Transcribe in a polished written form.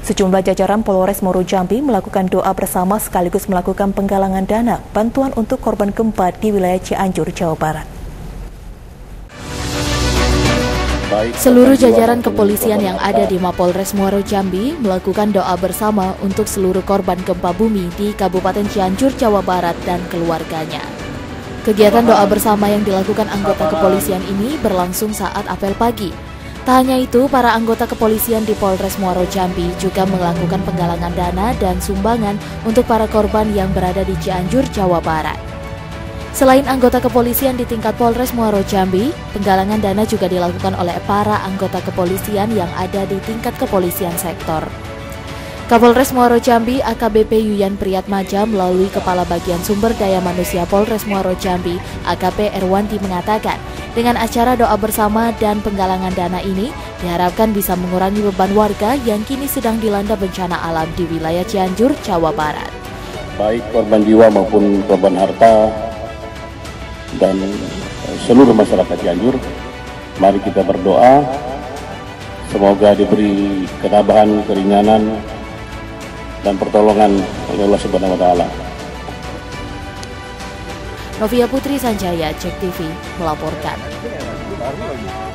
Sejumlah jajaran Polres Muaro Jambi melakukan doa bersama sekaligus melakukan penggalangan dana bantuan untuk korban gempa di wilayah Cianjur, Jawa Barat. Seluruh jajaran kepolisian yang ada di Mapolres Muaro Jambi melakukan doa bersama untuk seluruh korban gempa bumi di Kabupaten Cianjur, Jawa Barat dan keluarganya. Kegiatan doa bersama yang dilakukan anggota kepolisian ini berlangsung saat apel pagi. Tak hanya itu, para anggota kepolisian di Polres Muaro Jambi juga melakukan penggalangan dana dan sumbangan untuk para korban yang berada di Cianjur, Jawa Barat. Selain anggota kepolisian di tingkat Polres Muaro Jambi, penggalangan dana juga dilakukan oleh para anggota kepolisian yang ada di tingkat kepolisian sektor. Kapolres Muaro Jambi AKBP Yuyan Priyatmaja melalui Kepala Bagian Sumber Daya Manusia Polres Muaro Jambi AKP Erwanti mengatakan, dengan acara doa bersama dan penggalangan dana ini diharapkan bisa mengurangi beban warga yang kini sedang dilanda bencana alam di wilayah Cianjur, Jawa Barat. Baik korban jiwa maupun korban harta dan seluruh masyarakat Cianjur, mari kita berdoa semoga diberi ketabahan, keringanan dan pertolongan oleh Allah Subhanahu wa Ta'ala. Novia Putri Sanjaya, JEK TV melaporkan.